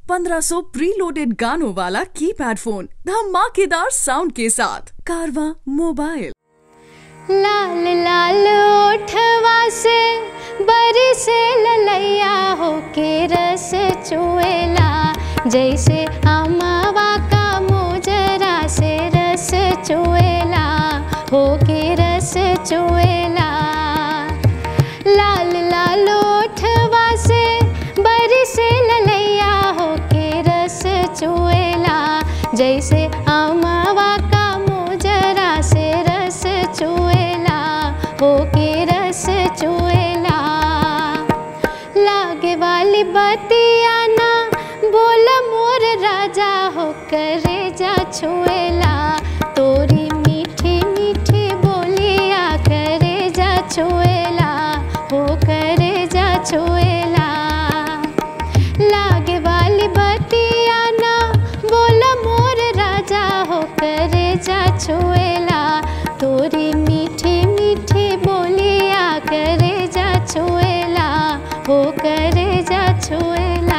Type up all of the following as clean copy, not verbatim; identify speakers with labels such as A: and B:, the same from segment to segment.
A: 1500 preloaded गानों वाला keypad phone धमाकेदार साउंड के साथ कारवा मोबाइल।
B: लाल लाल ओठवा से बरसे ललैया हो के रस चुएला, जैसे अमवा का मोजरा से रस चुएला हो के रस चुएला। लाल लाल ओठवा से बरसे ललैया हो के रस चुएला, जैसे अमवा का मोजरा से रस चुएला हो के रस चुएला। लागे वाली बतिया ना बोल मोर राजा हो करे जा छुएला, तोरी मीठी मीठी बोलिया करे जा छुएला हो करे जा छुएला। लागे वाली बतिया ना बोल मोर राजा हो करे जा छुएला, तोरी मीठी मीठी बोलिया करे जा छुएला हो करे जा छुएला।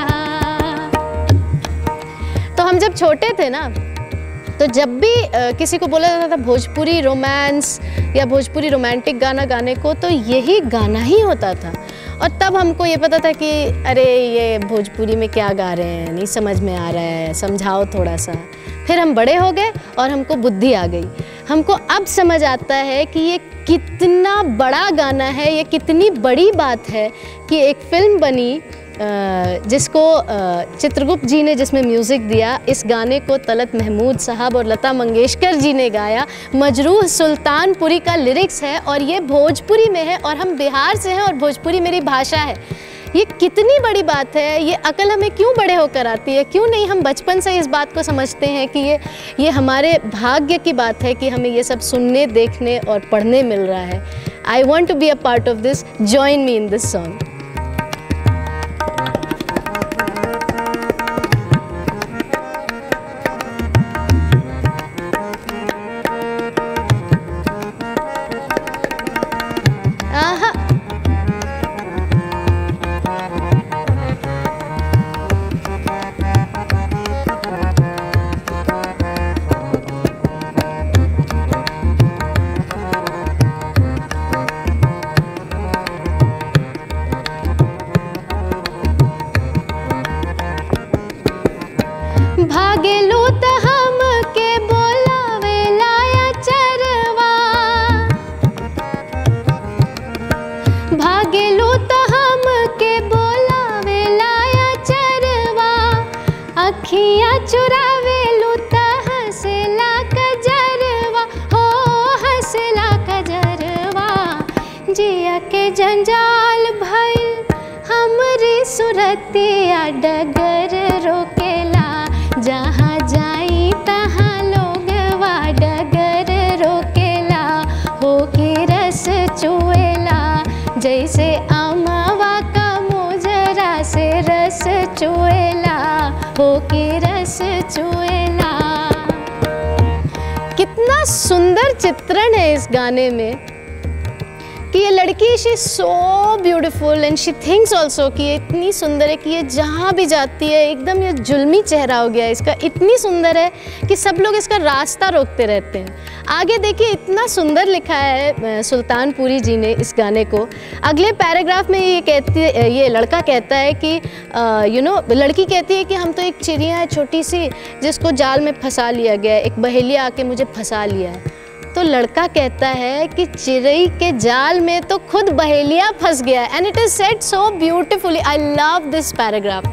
B: तो हम जब छोटे थे ना, तो जब भी किसी को बोला जाता था भोजपुरी रोमांस या भोजपुरी रोमांटिक गाना गाने को, तो यही गाना ही होता था। और तब हमको ये पता था कि अरे ये भोजपुरी में क्या गा रहे हैं, नहीं समझ में आ रहा है, समझाओ थोड़ा सा। फिर हम बड़े हो गए और हमको बुद्धि आ गई। हमको अब समझ आता है कि ये कितना बड़ा गाना है, ये कितनी बड़ी बात है कि एक फिल्म बनी जिसको चित्रगुप्त जी ने जिसमें म्यूज़िक दिया। इस गाने को तलत महमूद साहब और लता मंगेशकर जी ने गाया। मजरूह सुल्तानपुरी का लिरिक्स है और ये भोजपुरी में है, और हम बिहार से हैं और भोजपुरी मेरी भाषा है। ये कितनी बड़ी बात है, ये अकल हमें क्यों बड़े होकर आती है? क्यों नहीं हम बचपन से इस बात को समझते हैं कि ये हमारे भाग्य की बात है कि हमें ये सब सुनने, देखने और पढ़ने मिल रहा है। I want to be a part of this, join me in this song. भागेलू त हम के बोलावे लाया चरवा, भागेलू त हम के बोलावे लाया चरवा, अखियाँ चुरावेलू त हंसला कजरवा हो हंसला कजरवा। जिया के जंजाल भइल हमरी सुरतिया डगर रोकेला, जहाँ जाई तहाँ लोगवा डगर रोकेला हो के रस चुएला, जैसे अमवा का मोजरा से रस चुएला हो के रस चुएला। कितना सुंदर चित्रण है इस गाने में कि ये लड़की she so beautiful and she thinks also कि ये इतनी सुंदर है कि ये जहाँ भी जाती है एकदम ये जुल्मी चेहरा हो गया इसका, इतनी सुंदर है कि सब लोग इसका रास्ता रोकते रहते हैं। आगे देखिए इतना सुंदर लिखा है सुल्तानपुरी जी ने इस गाने को। अगले पैराग्राफ में ये लड़का कहता है कि लड़की कहती है कि हम तो एक चिड़िया है छोटी सी जिसको जाल में फंसा लिया गया है, एक बहेलिया आके मुझे फंसा लिया है। तो लड़का कहता है कि चिड़ई के जाल में तो खुद बहेलिया फंस गया है। And it is said so beautifully. I love this paragraph.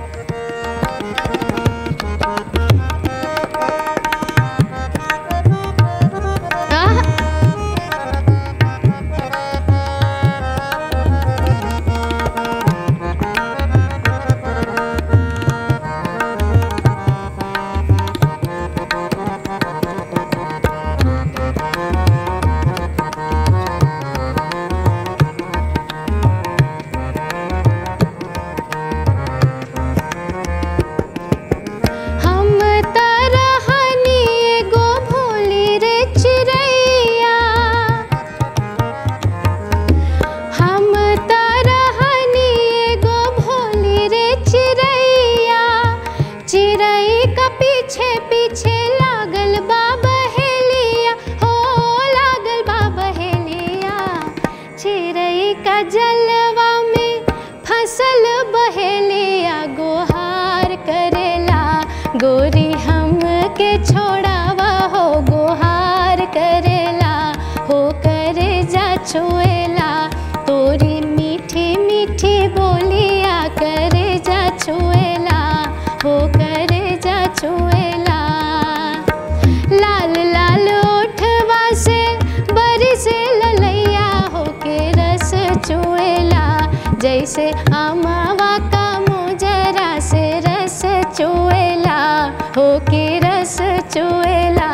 B: पीछे पीछे लागल बा बहेलिया हो, लागल बा बहेलिया। चिड़ै का जलवा में फसल बहेलिया, गोहार करेला गोरी हम के छोड़ावा हो, गोहार करेला हो करे जा छुएला। तोरी मीठी मीठी बोलिया करे जा छुएला हो, करे जा छुएला। लाल लाल ओठवा से बरसे ललैया हो के रस चुएला, जैसे अमवा का मोजरा से रस चुएला हो के रस चुएला।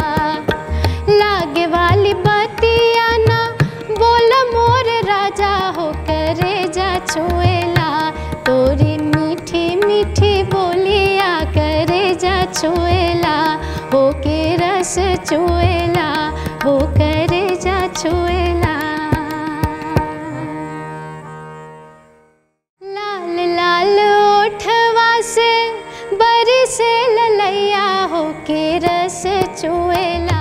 B: लागे वाली बतिया ना बोल मोर राजा हो, करे जा छुएला। तोरी मीठी मीठी बोलिया करे जा छुएला हो के रस चुएला हो, करे जा छुएला। लाल लाल ओठवा से बरसे ललैया हो के रस चुएला,